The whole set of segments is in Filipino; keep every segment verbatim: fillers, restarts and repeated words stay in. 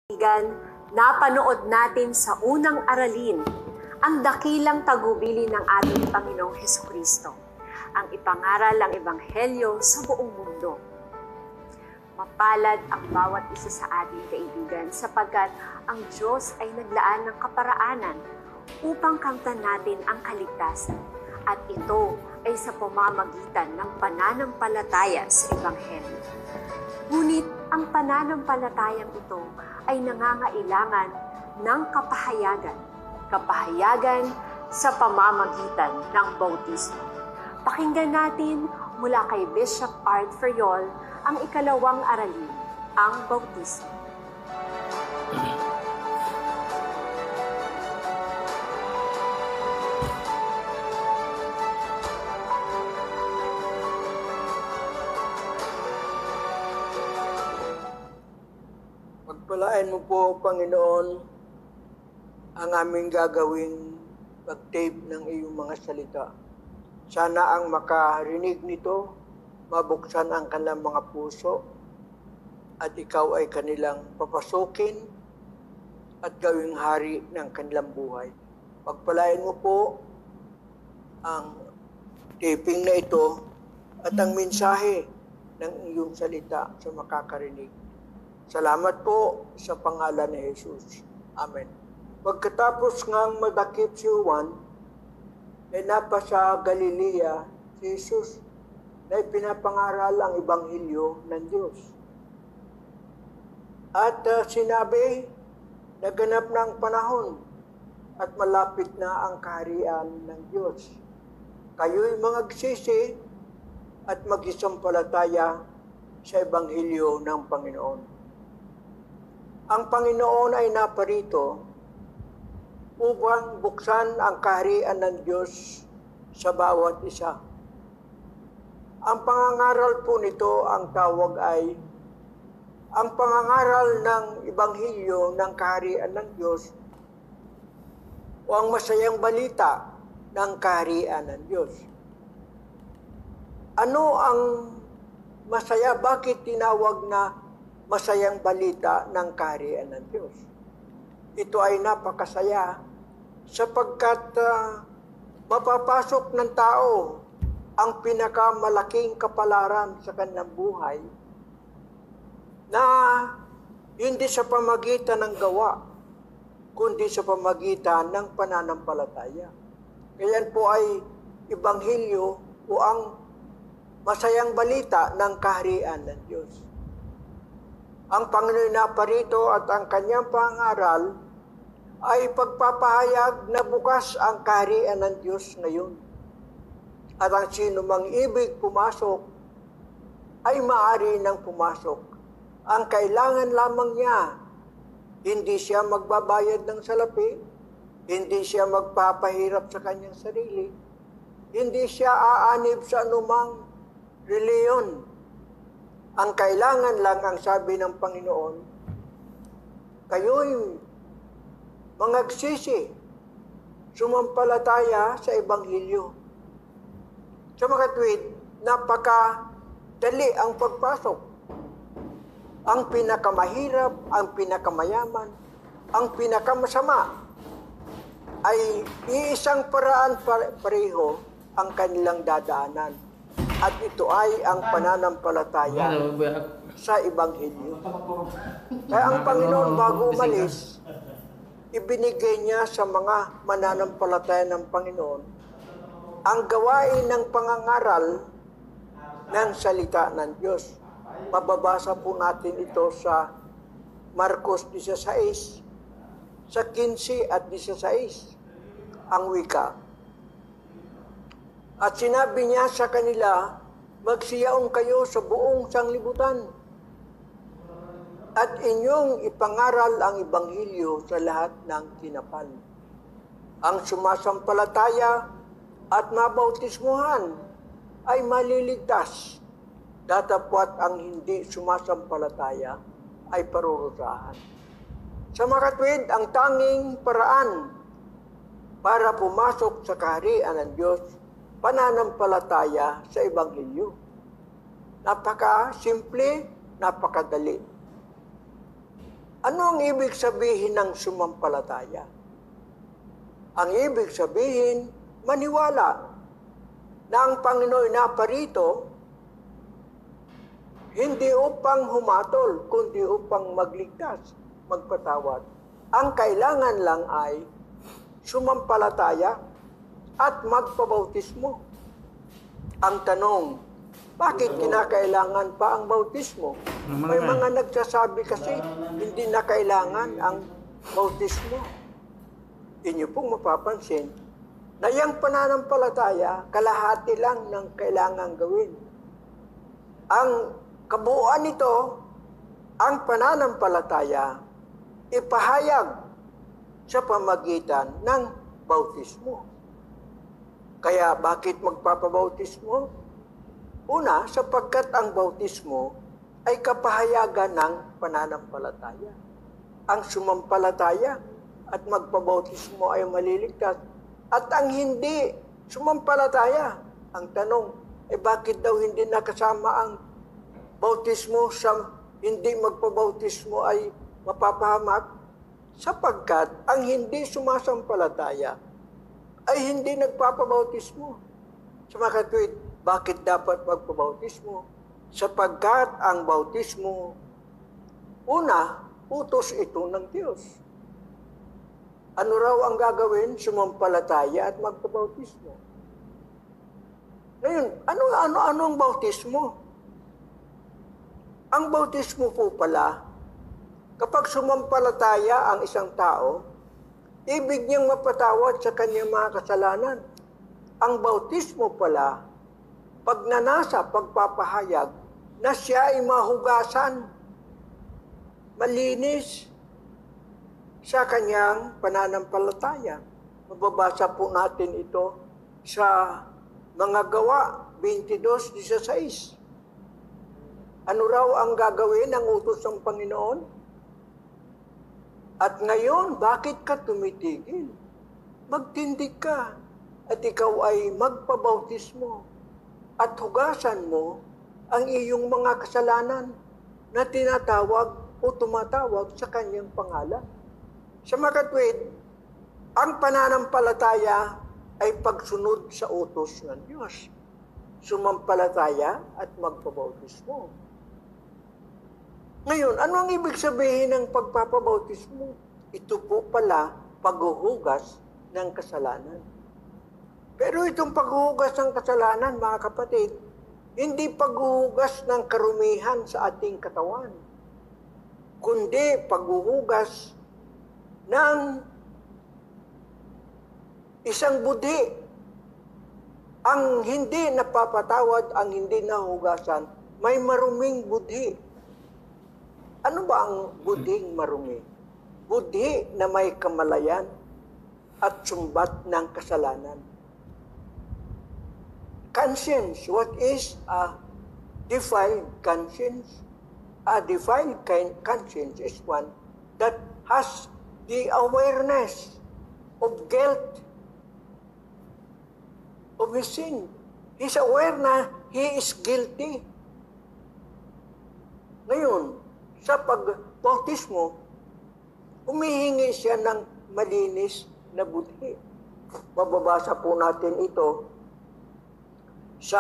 Kaibigan, napanood natin sa unang aralin ang dakilang tagubili ng ating Panginoong Hesukristo, ang ipangaral ng Ebanghelyo sa buong mundo. Mapalad ang bawat isa sa ating kaibigan sapagkat ang Diyos ay naglaan ng kaparaanan upang kamtan natin ang kaligtasan, at ito ay sa pamamagitan ng pananampalataya sa Ebanghelyo. Ngunit ang pananampalatayang ito ay nangangailangan ng kapahayagan, kapahayagan sa pamamagitan ng bautismo. Pakinggan natin mula kay Bishop Art Ferriol ang ikalawang aralin, ang bautismo. Pagpalain mo po, Panginoon, ang aming gagawing pag-tape ng iyong mga salita. Sana ang makarinig nito, mabuksan ang kanilang mga puso, at ikaw ay kanilang papasukin at gawing hari ng kanilang buhay. Pagpalain mo po ang taping na ito at ang mensahe ng iyong salita sa makakarinig. Salamat po sa pangalan ni Jesus. Amen. Pagkatapos ngang madakip si Juan, ay napa sa Galilea si Jesus na ipinapangaral ang Ebanghelyo ng Diyos. At uh, sinabi, naganap na ang panahon at malapit na ang kaharian ng Diyos. Kayo'y magagsisi at mag-isampalataya sa Ebanghelyo ng Panginoon. Ang Panginoon ay naparito upang buksan ang kaharian ng Diyos sa bawat isa. Ang pangangaral po nito, ang tawag ay ang pangangaral ng Ebanghelyo ng kaharian ng Diyos o ang masayang balita ng kaharian ng Diyos. Ano ang masaya? Bakit tinawag na masayang balita ng kaharian ng Diyos? Ito ay napakasaya sapagkat uh, mapapasok ng tao ang pinakamalaking kapalaran sa kanyang buhay na hindi sa pamagitan ng gawa, kundi sa pamagitan ng pananampalataya. Kaya po ay Ebanghelyo o ang masayang balita ng kaharian ng Diyos. Ang Panginoon naparito at ang kanyang pangaral ay pagpapahayag na bukas ang kaharian ng Diyos ngayon. At ang sino mang ibig pumasok ay maaari nang pumasok. Ang kailangan lamang niya, hindi siya magbabayad ng salapi, hindi siya magpapahirap sa kanyang sarili, hindi siya aanib sa anumang reliyon. Ang kailangan lang, ang sabi ng Panginoon, kayo'y mangagsisi, sumampalataya sa Ebanghelyo. Sa mga tuwid, napakadali ang pagpasok. Ang pinakamahirap, ang pinakamayaman, ang pinakamasama ay iisang paraan pareho ang kanilang dadaanan. At ito ay ang pananampalataya sa Ebanghelyo. Kaya ang Panginoon bago umalis, ibinigay niya sa mga mananampalataya ng Panginoon ang gawain ng pangangaral ng salita ng Diyos. Mababasa po natin ito sa Marcos sixteen, sa fifteen at sixteen, ang wika. At sinabi niya sa kanila, magsiyaon kayo sa buong sanglibutan at inyong ipangaral ang Ebanghelyo sa lahat ng tinapal. Ang sumasampalataya at mabautismuhan ay maliligtas, datapwat ang hindi sumasampalataya ay parurusahan. Sa makatwid, ang tanging paraan para pumasok sa kaharian ng Diyos, pananampalataya sa Ebanghelyo. Napaka-simple, napakadali. Ano ang ibig sabihin ng sumampalataya? Ang ibig sabihin, maniwala na ang Panginoon naparito hindi upang humatol, kundi upang magligtas, magpatawad. Ang kailangan lang ay sumampalataya at magpabautismo. Ang tanong, bakit kinakailangan pa ang bautismo? May mga nagsasabi kasi hindi na kailangan ang bautismo. Inyo pong mapapansin na yung pananampalataya, kalahati lang ng kailangan gawin. Ang kabuuan nito, ang pananampalataya, ipahayag sa pamagitan ng bautismo. Kaya bakit magpapabautismo? Una, sapagkat ang bautismo ay kapahayagan ng pananampalataya. Ang sumampalataya at magpabautismo ay maliligtas. At ang hindi sumampalataya, ang tanong, eh bakit daw hindi nakasama ang bautismo sa hindi magpabautismo ay mapapahamak? Sapagkat ang hindi sumasampalataya ay hindi nagpapabautismo. Sa mga katwid, bakit dapat magpabautismo? Sapagkat ang bautismo, una, utos ito ng Diyos. Ano raw ang gagawin? Sumampalataya at magpabautismo. Ngayon, ano, ano, ano ang bautismo? Ang bautismo po pala, kapag sumampalataya ang isang tao, ibig niyang mapatawad sa kanyang mga kasalanan. Ang bautismo pala, pagnanasa, pagpapahayag, na siya ay mahugasan, malinis sa kanyang pananampalataya. Mababasa po natin ito sa mga gawa, twenty-two sixteen. Ano raw ang gagawin ng utos ng Panginoon? At ngayon, bakit ka tumitigil? Magtindig ka at ikaw ay magpabautismo at hugasan mo ang iyong mga kasalanan na tinatawag o tumatawag sa kanyang pangalan. Sa makatwid, ang pananampalataya ay pagsunod sa utos ng Diyos. Sumampalataya at magpabautismo. Ngayon, ano ang ibig sabihin ng pagpapabautismo? Ito po pala paghuhugas ng kasalanan. Pero itong paghuhugas ng kasalanan, mga kapatid, hindi paghuhugas ng karumihan sa ating katawan, kundi paghuhugas ng isang budhi. Ang hindi napapatawad, ang hindi nahugasan, may maruming budhi. Ano ba ang budhing marumi? Budhi na may kamalayan at sumbat ng kasalanan. Conscience, what is a defiled conscience? A defiled conscience is one that has the awareness of guilt, of his sin. He's aware na he is guilty. Ngayon, sa pagbautismo, humihingi siya ng malinis na budhi. Mababasa po natin ito sa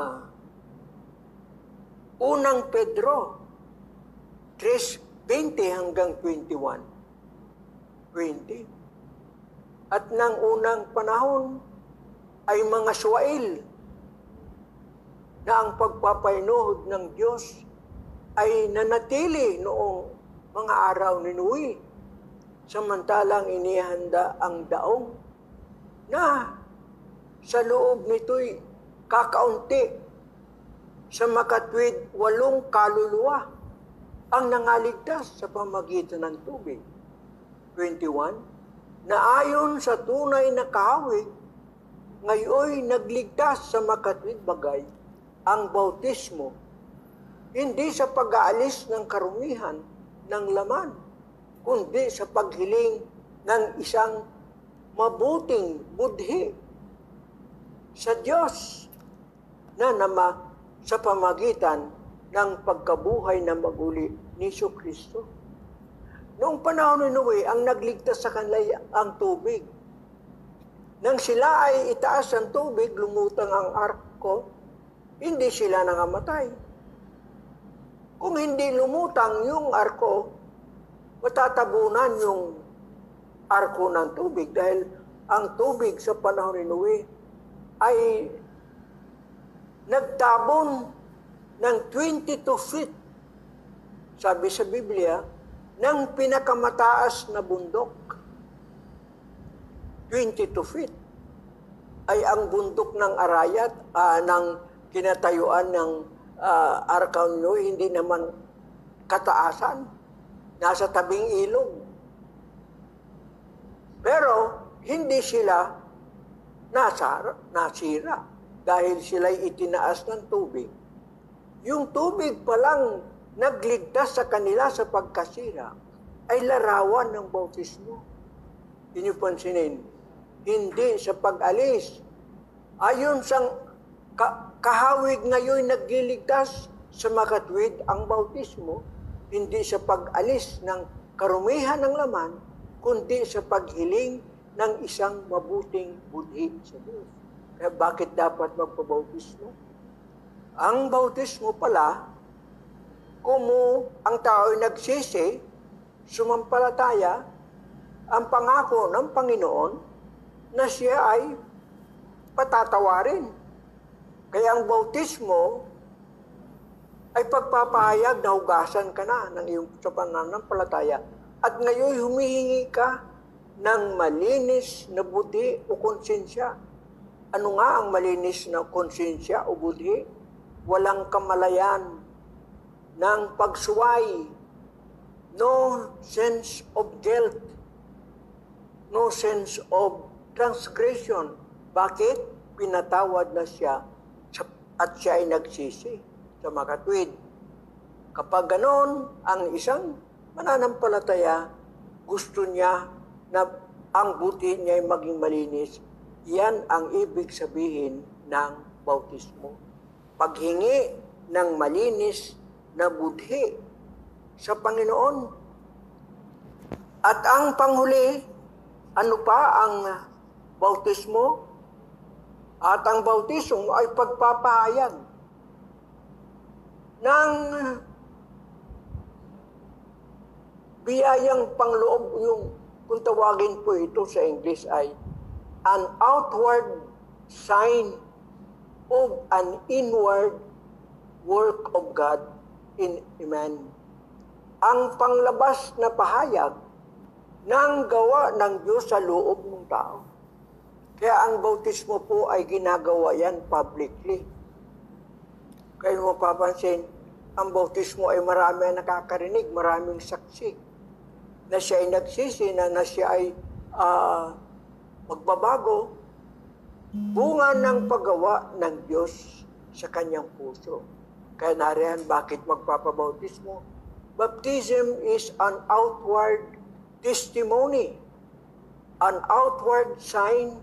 unang Pedro three twenty hanggang twenty-one. twenty. At ng unang panahon ay mga suwail na ang pagpapainuhod ng Diyos ay nanatili noong mga araw ni Noe, samantalang inihanda ang daong na sa loob nito'y kakaunti sa makatwid walong kaluluwa ang nangaligtas sa pamagitan ng tubig. twenty-one, na ayon sa tunay na kahawig, ngayoy nagligtas sa makatwid bagay ang bautismo, hindi sa pag-aalis ng karumihan ng laman, kundi sa paghiling ng isang mabuting budhi sa Diyos na nama sa pamagitan ng pagkabuhay na maguli ni Kristo. Noong panahon ni Noe, ang nagligtas sa kanila ay ang tubig. Nang sila ay itaas ang tubig, lumutang ang arko, hindi sila nangamatay. Kung hindi lumutang yung arko, matatabunan yung arko ng tubig dahil ang tubig sa panahon ni Noe ay nagtabon ng twenty-two feet. Sabi sa Biblia, ng pinakamataas na bundok. twenty-two feet ay ang bundok ng Arayat, uh, ng kinatayuan ng uh, Arka ni Noe, hindi naman kataasan. Nasa tabing ilog. Pero hindi sila nasara, nasira dahil sila'y itinaas ng tubig. Yung tubig palang nagligtas sa kanila sa pagkasira ay larawan ng bautismo. Inipansinin, hindi sa pag-alis. Ayon sa ka- kahawig ngayon nagliligtas sa makatwid ang bautismo, hindi sa pag-alis ng karumihan ng laman, kundi sa paghiling ng isang mabuting budhi sa Diyos. Kaya bakit dapat magpabautismo? Ang bautismo pala, kumu ang tao ay nagsisi, sumampalataya, ang pangako ng Panginoon na siya ay patatawarin. Kaya ang bautismo ay pagpapahayag na hugasan ka na ng iyong sa pananampalataya at ngayon humihingi ka ng malinis na budhi o konsensya. Ano nga ang malinis na konsensya o budhi? Walang kamalayan ng pagsuway, no sense of guilt, no sense of transgression. Bakit? Pinatawad na siya at siya ay nagsisi sa makatwid. Kapag ganon, ang isang mananampalataya, gusto niya na ang buti niya ay maging malinis. Yan ang ibig sabihin ng bautismo. Paghingi ng malinis na budhi sa Panginoon. At ang panghuli, ano pa ang bautismo? At ang bautismo ay pagpapahayag ng biyayang pangloob. Yung kung tawagin po ito sa English ay an outward sign of an inward work of God in man. Ang panglabas na pahayag ng gawa ng Diyos sa loob ng tao. Kaya ang bautismo po ay ginagawa yan publicly. Kaya mo papansin, ang bautismo ay marami ang nakakarinig, maraming saksi. Na siya ay nagsisi, na, na siya ay uh, magbabago. Bunga ng paggawa ng Diyos sa kanyang puso. Kaya nariyan, bakit magpapabautismo? Baptism is an outward testimony, an outward sign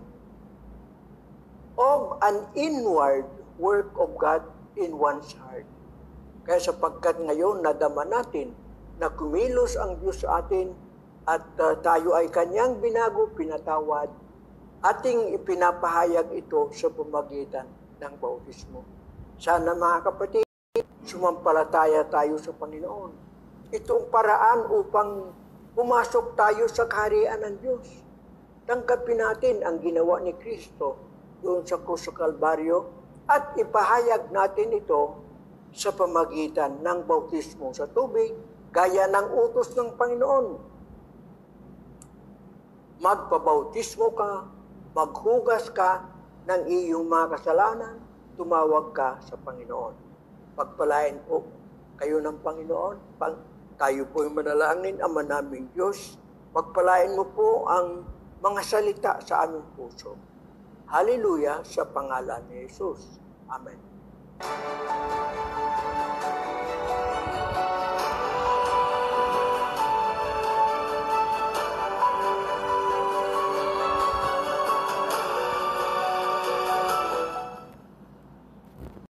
of an inward work of God in one's heart. Kaya sapagkat ngayon nadama natin na kumilos ang Diyos sa atin at uh, tayo ay kanyang binago, pinatawad, ating ipinapahayag ito sa pamagitan ng bautismo. Sana mga kapatid, sumampalataya tayo sa Panginoon. Itong paraan upang pumasok tayo sa kaharian ng Diyos. Tangkapin natin ang ginawa ni Kristo doon sa krus sa Kalbaryo at ipahayag natin ito sa pamagitan ng bautismo sa tubig, gaya ng utos ng Panginoon. Magpabautismo ka, maghugas ka ng iyong mga kasalanan, tumawag ka sa Panginoon. Pagpalain po kayo ng Panginoon. Pag tayo po ay manalangin, Ama naming Diyos, pagpalain mo po ang mga salita sa aming puso. Hallelujah sa pangalan ni Jesus. Amen.